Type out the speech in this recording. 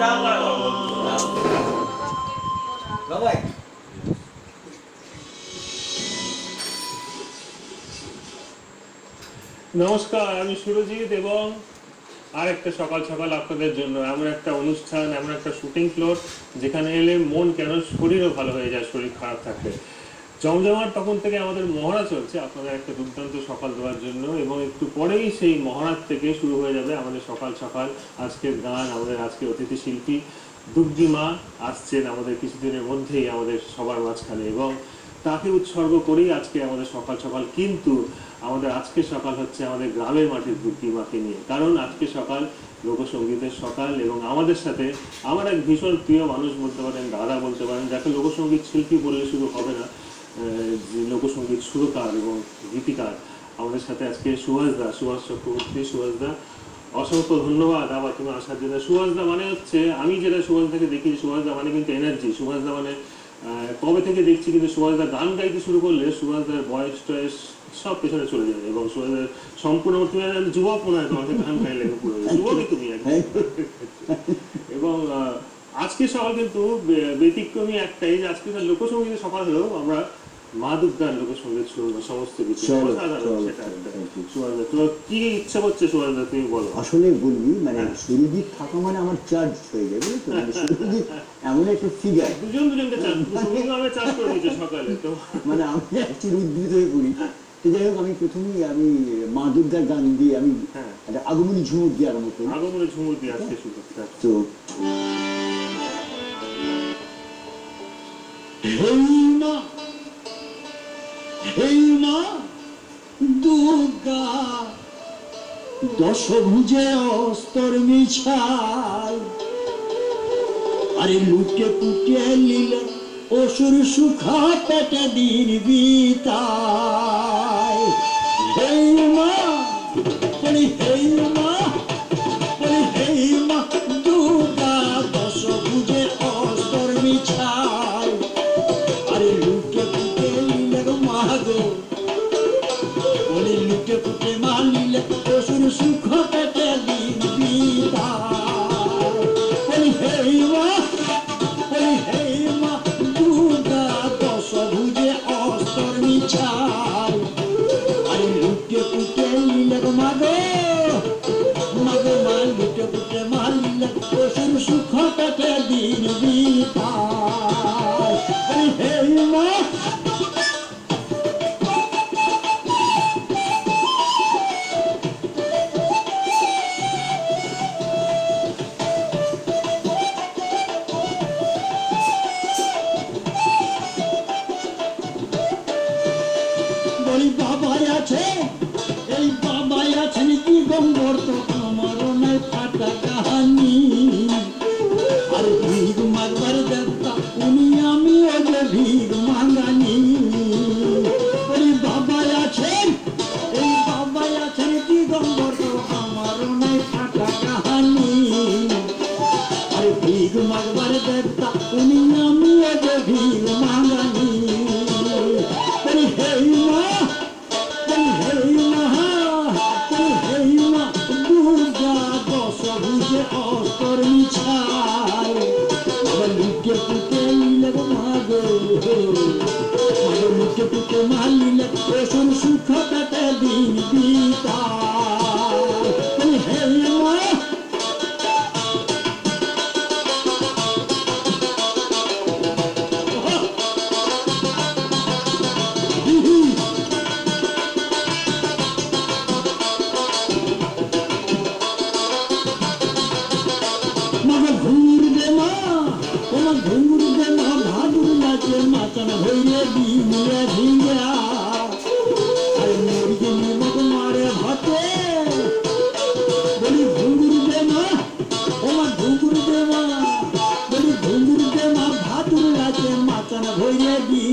নমস্কার, আমি সুরজিৎ এবং আরেকটা সকাল সকাল আপনাদের জন্য এমন একটা অনুষ্ঠান, এমন একটা শুটিং ফ্লোর যেখানে এলে মন কেন শরীরও ভালো হয়ে যায় শরীর খারাপ থাকলে। জমজমাট তখন থেকে আমাদের মহড়া চলছে আপনাদের একটা দুর্দান্ত সকাল দেওয়ার জন্য, এবং একটু পরেই সেই মহড়ার থেকে শুরু হয়ে যাবে আমাদের সকাল সকাল আজকের গান। আমাদের আজকে অতিথি শিল্পী দুগ্গিমা আসছেন আমাদের কিছুদিনের মধ্যেই আমাদের সবার মাঝখানে, এবং তাকে উৎসর্গ করেই আজকে আমাদের সকাল সকাল। কিন্তু আমাদের আজকে সকাল হচ্ছে আমাদের গ্রামের মাটির দুগ্গিমাকে নিয়ে, কারণ আজকে সকাল লোকসঙ্গীতের সকাল। এবং আমাদের সাথে আমার এক ভীষণ প্রিয় মানুষ বলতে পারেন, দাদা বলতে পারেন, যাকে লোকসঙ্গীত শিল্পী বললে শুধু হবে না, যে লোকসঙ্গীত সুরকার এবং গীতিকার। আমাদের সাথে আজকে সুভাষদা, সুভাষ চক্রবর্তী। সুভাষদা, অসংখ্য ধন্যবাদ আবার তুমি আসার জন্য। সুভাষদা মানে হচ্ছে, আমি যেটা সুভাষদাকে দেখি, সুভাষদা মানে কিন্তু এনার্জি। সুভাষদা মানে কবে থেকে দেখছি কিন্তু সুভাষদা গান গাইতে শুরু করলে সুভাষদার বয়স টয়স সব পেছনে চলে যাবে, এবং সুভাষদার সম্পূর্ণ তুমি যুবক মনে হয়, তোমাকে গান গাই লেগে পুরো যুবকই তুমি একদম। এবং আজকে সকাল কিন্তু ব্যতিক্রমী একটাই, যে আজকে লোকসঙ্গীতের সকাল হলেও আমরা মা দুর্গার লোকসঙ্গীত শুনবো সমস্ত কিছু। তোমার কি ইচ্ছা করছে সুভাষদা, তুমি বলো। আসলে বলবি মানে সুরজিৎ থাকা মানে আমার চার্জ হয়ে যাবে, তো মানে সুরজিৎ এমন একটা ফিগার, দুজন দুজনকে চার্জ করে দিচ্ছে সকালে, তো মানে আমি অ্যাকচুয়ালি উদ্ভিদ হয়ে পড়ি। তো যাই হোক, আমি প্রথমেই আমি মা দুর্গার গান দিয়ে আমি একটা আগমনী ঝুমুর দিয়ে আরম্ভ করি। আগমনী ঝুমুর দিয়ে আজকে শুরু করতে। তো হেই মা দুর্গা দশভুজে অস্তর মিছাই, আরে লুটে পুটে নিলে অসুর সুখা পেটে দিন বিতাই। হেই মা বলি, হেই মা বলি, হেই মা দুর্গা দশভুজে অস্তর মিছাই, আরে লুটে পুটে নিলে মাগো, বলি লুটে পুটে মানিলে অসুর সুখ পেটে দিন বিতাই। বলি হেই মা বলি, হেই মা দুর্গা দশভুজে অস্তর মিছাই, আরে লুটে পুটে নিলে মাগো, মাগো মা লুটে পুটে মানিলে অসুর সুখ পেটে দিন বিতাই। বলি হেই মা বলি বাবাই আছে, এই বাবাই আছেন কি গম্বর, তো আমারও নাই ফাটা কাহানি, আর ভিগ মাগবার দেবতা উনি, আমি ওকে ভিগ মাঙ্গানি। বলি বাবাই আছেন, এই বাবাই আছেন কি গম্বর, তো আমারও নাই ফাটা কাহানি, আর ভিগ মাগবার দেবতা উনি, আমি ওকে ভিগ মাঙ্গানি। বলি হেই মা বলি, হেই মা বলি, হেই মা দুর্গা দশভুজে অস্তর মিছাই, আবার লুটে পুটে নিলে মাগো, মাগো লুটে পুটে মানিলে অসুর সুখ পেটে দিন বিতাই। বলি হেই মা ঘুর দে মা, তোমার ঘুর দে মা, ভাদুর নাচে মাচান হইলে দিলে ভিঙ্গা, আরে মুরগি নিমক মারে ভাতে। বলি ঘুঙ্গুর দে মা, তোমার ঘুঙ্গুর দে মা, বলি ঘুঙ্গুর দে মা, ভাদুর নাচে মাচান হইলে